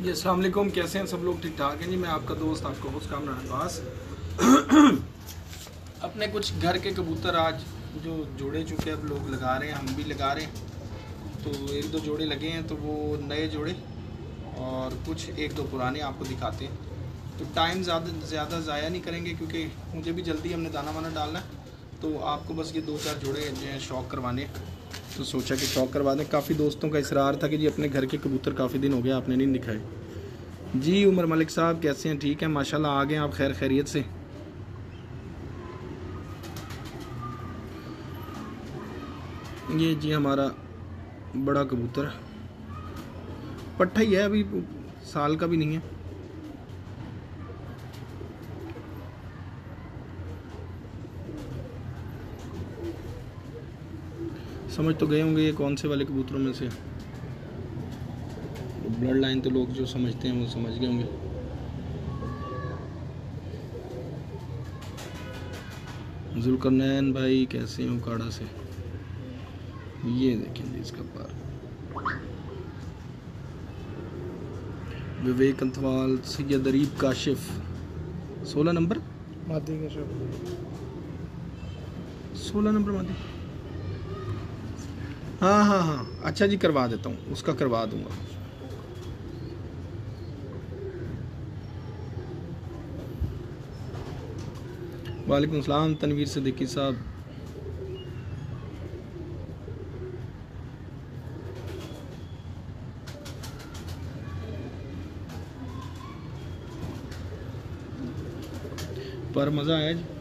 जी अस्सलाम वालेकुम, कैसे हैं सब लोग? ठीक ठाक हैं जी। मैं आपका दोस्त, आपका होस्ट कामरान अब्बास। अपने कुछ घर के कबूतर आज जो जोड़े चुके अब लोग लगा रहे हैं, हम भी लगा रहे हैं। तो एक दो जोड़े लगे हैं, तो वो नए जोड़े और कुछ एक दो पुराने आपको दिखाते हैं। तो टाइम ज़्यादा ज़ाया नहीं करेंगे क्योंकि मुझे भी जल्दी हमने दाना वाना डालना है। तो आपको बस ये दो चार जोड़े जो हैं शौक करवाने, तो सोचा कि शौक करवा दें। काफ़ी दोस्तों का इसरार था कि जी अपने घर के कबूतर काफ़ी दिन हो गए आपने नहीं दिखाए। जी उमर मलिक साहब कैसे हैं? ठीक है माशाल्लाह। आ गए आप खैर खैरियत से? ये जी हमारा बड़ा कबूतर पट्ठा ही है, अभी साल का भी नहीं है। समझ तो गए होंगे ये कौन से वाले कबूतरों में से। ब्लड लाइन तो लोग जो समझते हैं वो समझ गए होंगे। जुल्करनैन भाई कैसे हैं उकाड़ा से? ये देखें जी इसका पार। विवेक अंथवाल, सैयद अरीब काशिफ 16 नंबर मादी का शो 16 नंबर मादी। हाँ हाँ हाँ, अच्छा जी करवा देता हूँ, उसका करवा दूंगा। वालेकुम सलाम तनवीर सिद्दीकी साहब। पर मज़ा आया जी।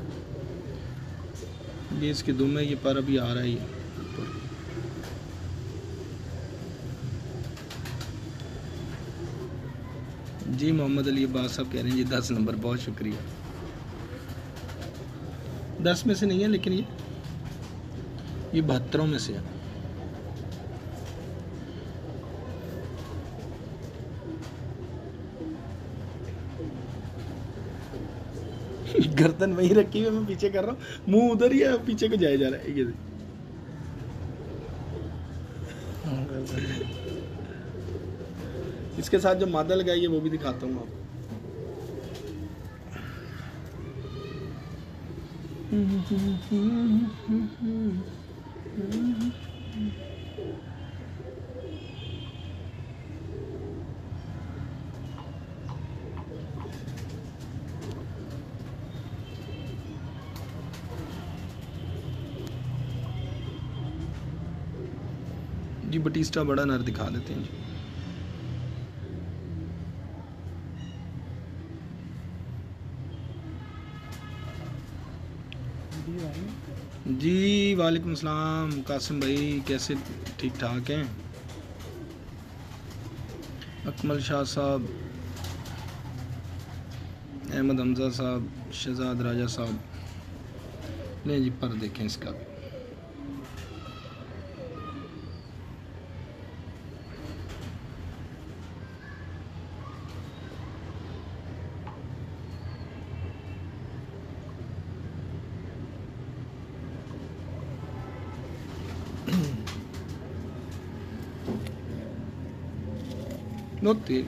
ये इसकी दुम है, ये पर अभी आ रहा है ये ऊपर। जी मोहम्मद अली अब्बास साहब कह रहे हैं जी 10 नंबर, बहुत शुक्रिया। 10 में से नहीं है लेकिन ये 72 में से है। गर्दन वहीं रखी हुई, मैं पीछे कर रहा हूँ, मुंह उधर ही है, पीछे को जाए जा रहा है ये। इसके साथ जो मादा लगाई है वो भी दिखाता हूँ आपको। जी बटिस्टा बड़ा नर दिखा देते हैं जी। वालेकुम सलाम कासिम भाई, कैसे? ठीक ठाक हैं? अकमल शाह साहब, अहमद हमजा साहब, शहजाद राजा साहब। नहीं जी पर देखें इसका भी। नोती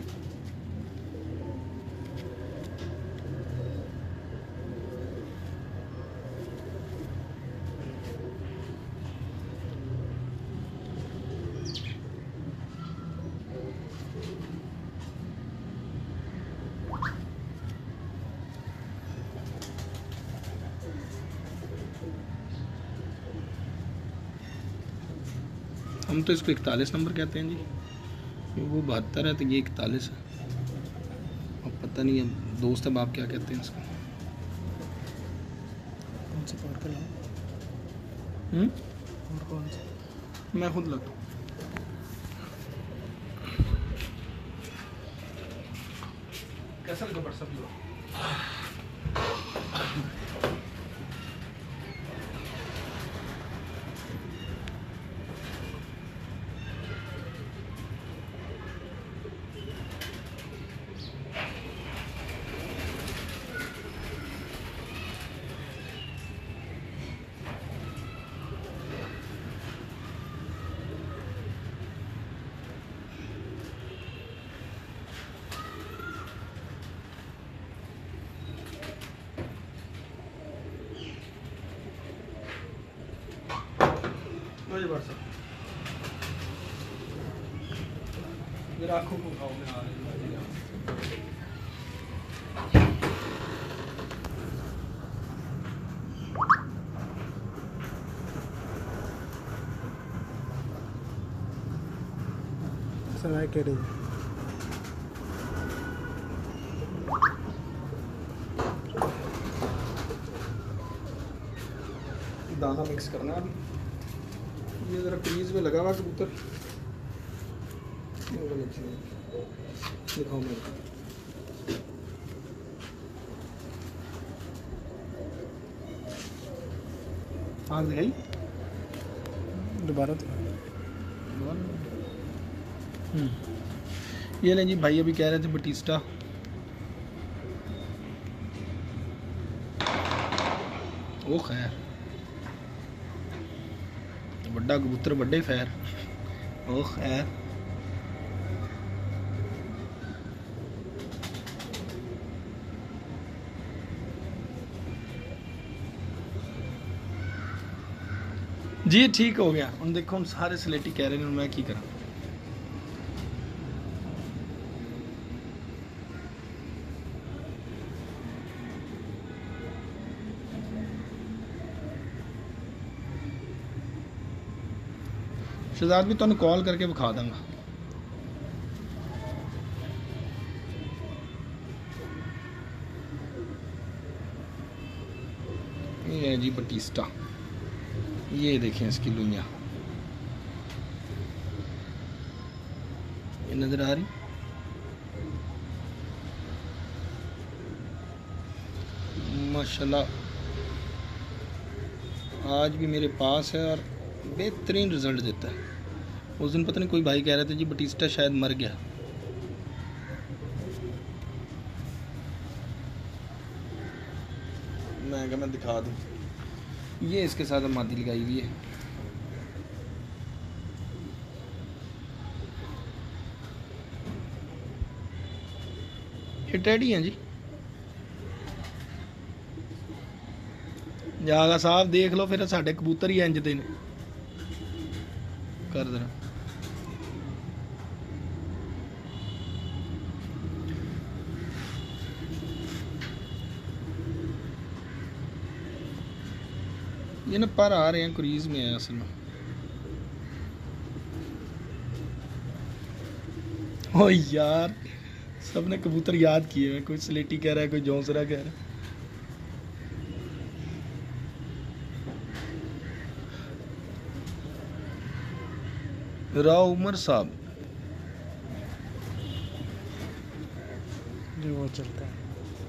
हम तो इसको 41 नंबर कहते हैं जी। वो 72 है तो ये 41 है। अब पता नहीं है दोस्त अब आप क्या कहते हैं इसको। कौन सा पार कर और कौन सा? मैं खुद लगता हूँ। कैसा लगा बट सब लोग? बढ़ सकते मेरे आँखों को घाव में आ रही है। समय कह रही है दाना मिक्स करना है अभी। ये ज़रा क्रीज में लगा हुआ कबूतर, दिखाओ मेरे को। आँख दिखाई दोबारा तो ये लें जी भाई, अभी कह रहे थे बटिस्टा। ओ खैर बड़ा कबूतर बड़े खैर। ओ खैर जी ठीक हो गया। हम देखो हम सारे स्लेटी कह रहे हैं, मैं की करा। शहजाद भी तुम कॉल करके विखा दूंगा। ये है जी बटिस्टा, ये देखें इसकी लुइयाँ, ये नजर आ रही। माशाल्लाह आज भी मेरे पास है और बेहतरीन रिजल्ट देता है। उस दिन पता नहीं कोई भाई कह रहे थे जी बटिस्टा शायद मर गया। मैं दिखा दूँ, ये इसके साथ मादी लगाई हुई है। ये टेडी हैं जी। जागा साहब देख लो फिर साढ़े कबूतर ही इंज दे ने कर देना। ये ना पर आ रहे हैं, क्रीज में है असल में। ओ यार सबने कबूतर याद किए हैं, कोई स्लेटी कह रहा है, कोई जौंसरा कह रहा है। राव उमर साहब जो वो चलता है।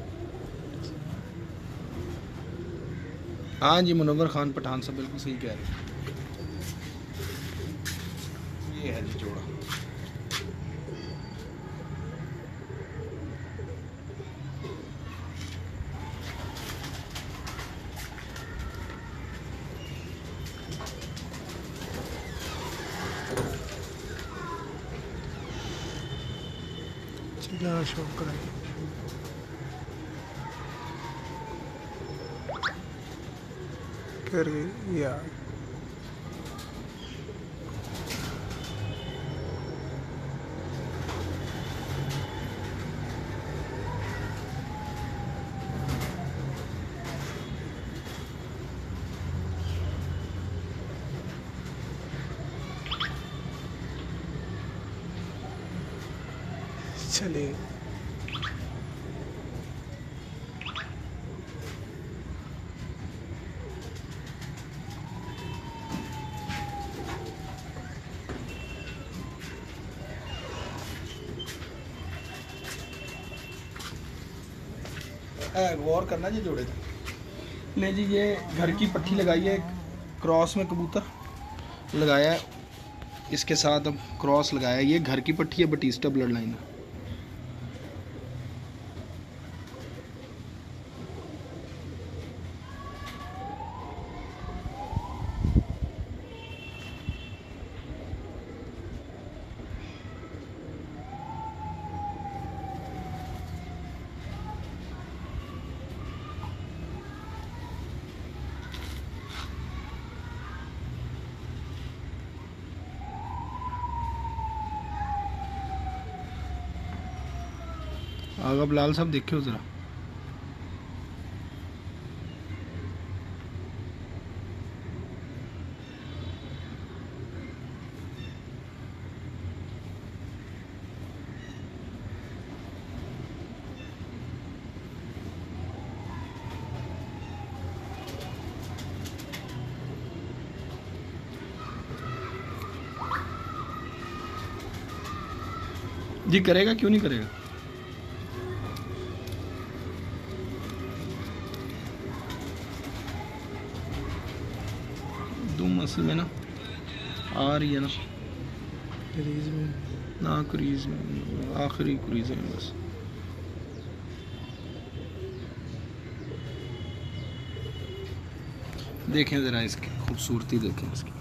हाँ जी मुनव्वर खान पठान साहब बिल्कुल सही कह रहे हैं। ये है जी जोड़ा। चलिए शो कराइए। कर गई यार चलिए गौर करना जी जोड़े थे। ले जी ये घर की पट्टी लगाई है, क्रॉस में कबूतर लगाया है, इसके साथ अब क्रॉस लगाया है। ये घर की पट्टी है, बटिस्टा ब्लड लाइन है। आगा बिलाल साहब देखियो ज़रा। जी करेगा, क्यों नहीं करेगा। दुम असल में ना आ रही है ना क्रीज में ना, क्रीज में आखिरी क्रीज में बस। देखें ज़रा इसकी खूबसूरती, देखें इसकी।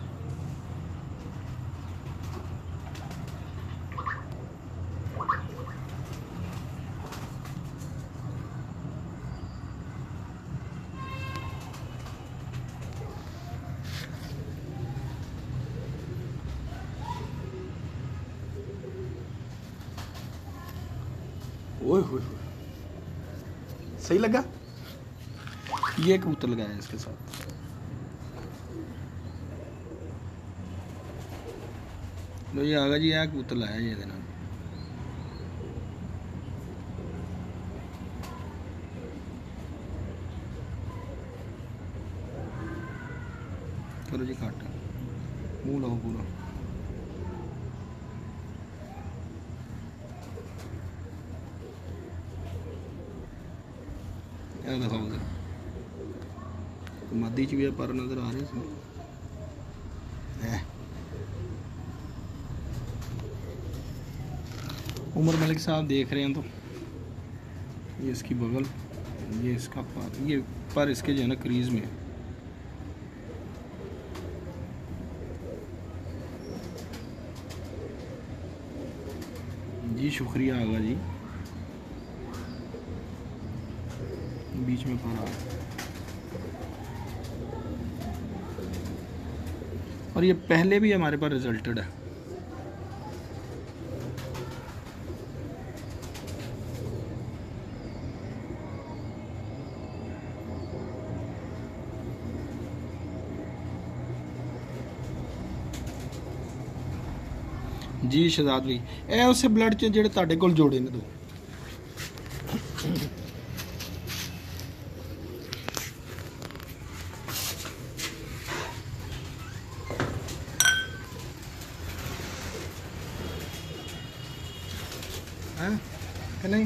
ओए होए होए, सही लगा। ये कबूतर लगाया इसके साथ। लो ये आगा जी, यह कबूतर लाया ये देना। चलो जी काट, मुंह लो पूरा। दिखाओ जरा, मादी च भी पर नजर आ रहे इसमें। उमर मलिक साहब देख रहे हैं तो ये इसकी बगल, ये इसका पर, ये पर इसके जो है ना क्रीज में। जी शुक्रिया आगा जी, बीच में पर आ रहा है। और ये पहले भी हमारे पास रिजल्टेड है। जी शहजाद भाई, ए उस ब्लड च जेडे तुहाडे कोल जोड़े ने दो। हैं कि नहीं?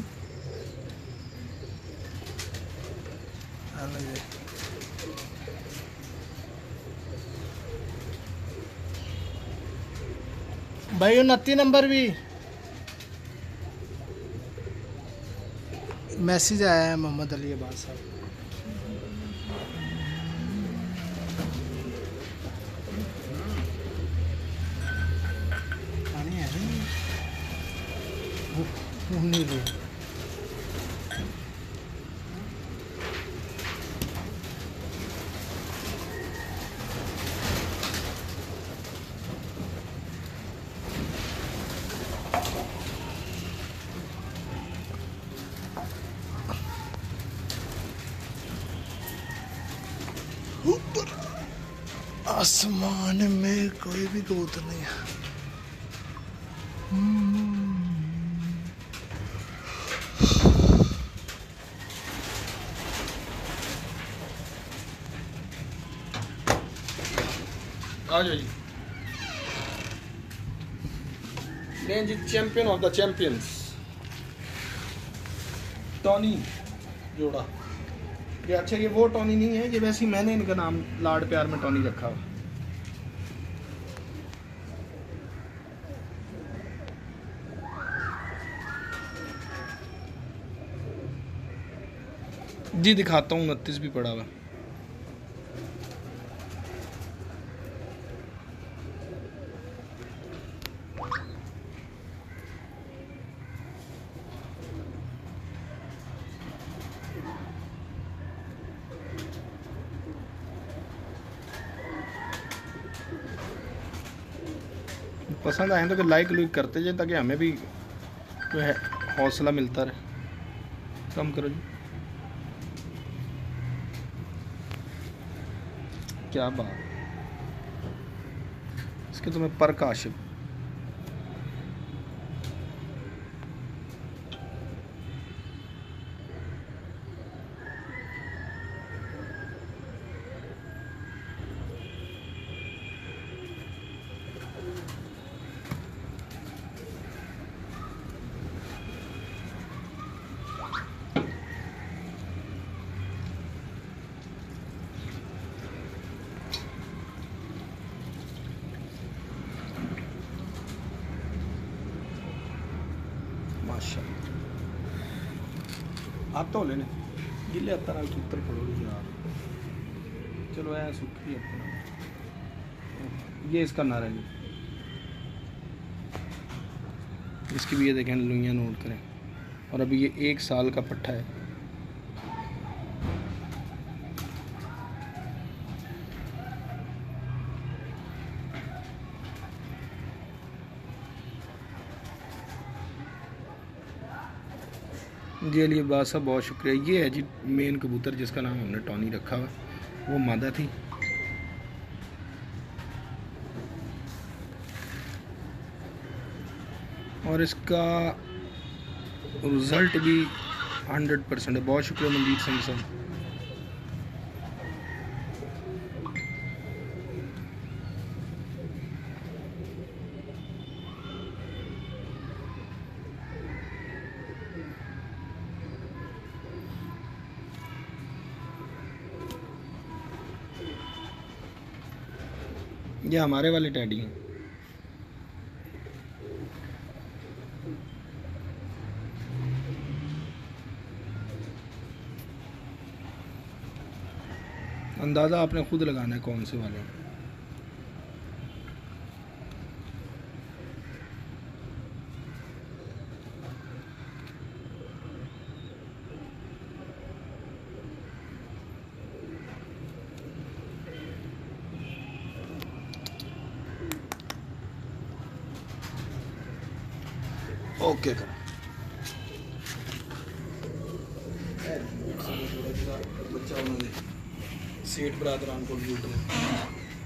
भाई 29 नंबर भी मैसेज आया है मोहम्मद अली अब्बास साहब। पानी है नहीं लो। ऊपर आसमान में कोई भी कबूतर नहीं है। आ जाओ जी, range champion of the champions टॉनी जोड़ा। ये अच्छा, ये वो टॉनी नहीं है, ये वैसे ही मैंने इनका नाम लाड प्यार में टॉनी रखा हुआ। जी दिखाता हूँ, 29 भी पड़ा हुआ। पसंद आए तो लाइक लुइक करते जाए ताकि हमें भी जो है हौसला मिलता रहे। कम करो जी। क्या बात, इसके तो मैं पर काशिप। माशाअल्लाह, हाथ धो लेने गिले हत्था नाल सूत्र पड़ो यार। चलो ऐ सुखी अपना, ये इसका नारा जी, इसकी भी ये देखें लुइयाँ नोट करें। और अभी ये 1 साल का पट्ठा है। जी अली अब्बास साहब बहुत शुक्रिया। ये है जी मेन कबूतर जिसका नाम हमने टॉनी रखा हुआ, वो मादा थी। और इसका रिज़ल्ट भी 100% है। बहुत शुक्रिया मनजीत सिंह साहब। ये हमारे वाले टैडी हैं। अंदाज़ा आपने खुद लगाना है कौन से वाले हैं। ओके कर बच्चा उन्होंने सेठ बरादरान को लूट लिया।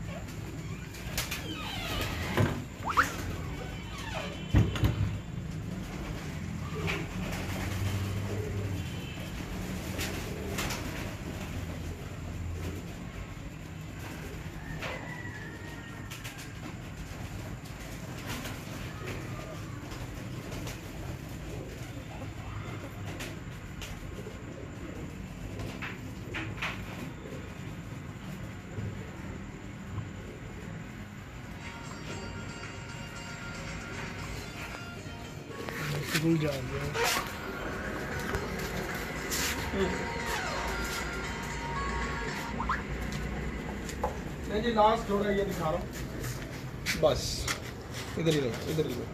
स्कूल जा रहे हैं। नहीं जी लास्ट थोड़ा ये दिखा रहा हूँ बस। इधर ही रहो, इधर ही रहो।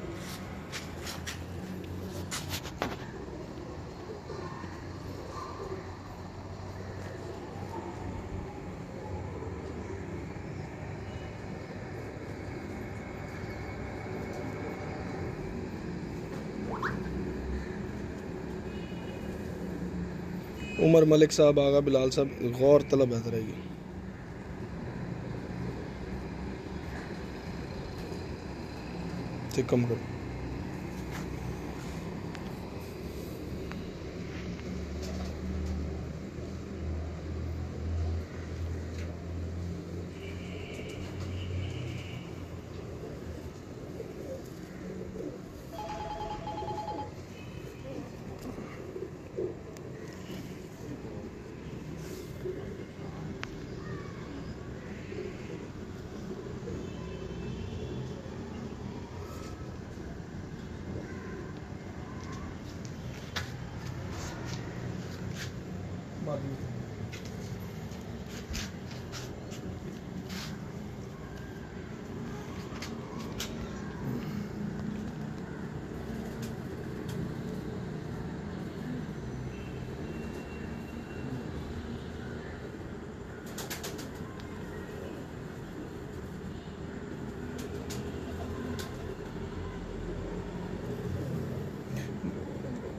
उमर मलिक साहब, आगा बिलाल साहब, गौर तलब है रहेगी। ठीक कम करो।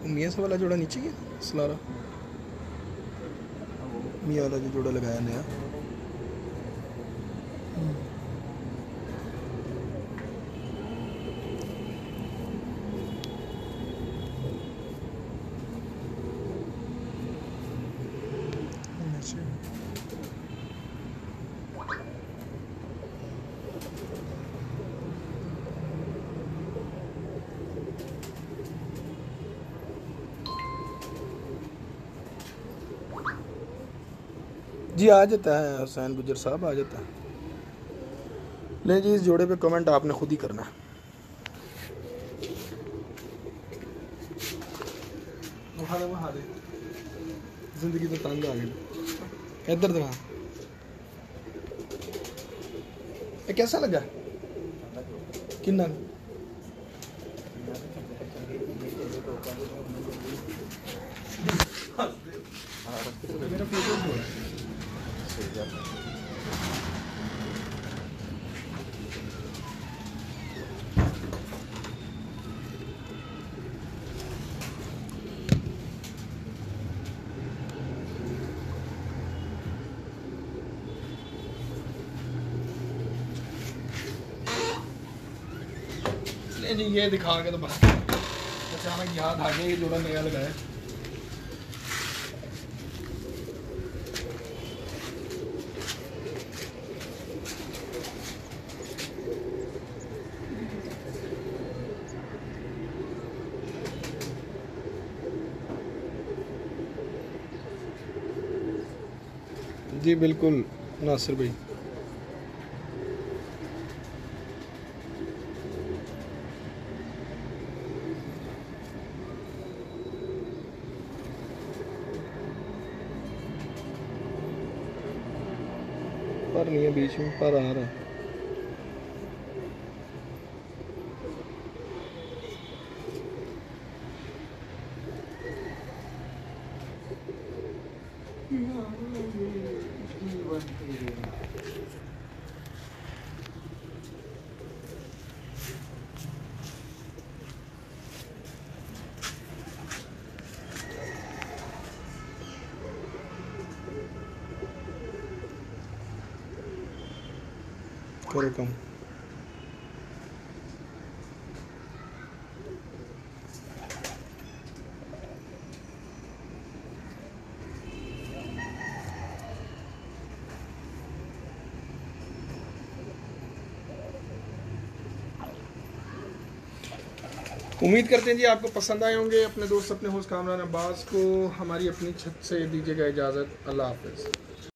मियाँ से वाला जोड़ा नीचे ही है सलारा, मियाँ वाला जो जोड़ा लगाया नया। जी आ जाता है हुसैन गुजर साहब, आ जाता है। ले जी, इस जोड़े पे कमेंट आपने खुद ही करना है। वहाँ दे, जिंदगी तो तंग आ गई। इधर दिखा, ये कैसा लगा किन्ना? मेरा फेवरेट जोड़ा है। जी ये दिखा के तो बस अचानक याद आ गया ये जोड़ा नया लगाया। जी बिल्कुल नासिर भाई। पर नहीं है, बीच में पर आ रहा है। करो कम। उम्मीद करते हैं जी आपको पसंद आए होंगे। अपने दोस्त अपने होस्ट कामरान अब्बास को हमारी अपनी छत से दीजिएगा इजाज़त। अल्लाह हाफ़िज़।